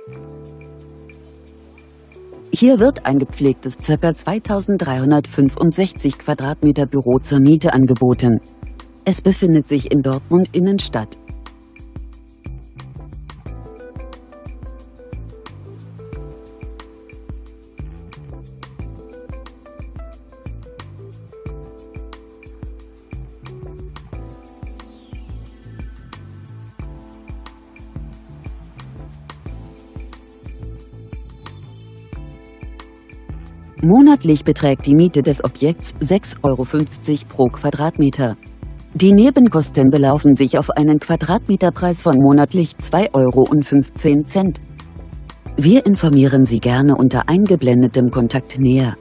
Hier wird ein gepflegtes ca. 2365 Quadratmeter Büro zur Miete angeboten. Es befindet sich in Dortmund Innenstadt. Monatlich beträgt die Miete des Objekts 6,50 Euro pro Quadratmeter. Die Nebenkosten belaufen sich auf einen Quadratmeterpreis von monatlich 2,15 Euro. Wir informieren Sie gerne unter eingeblendetem Kontakt näher.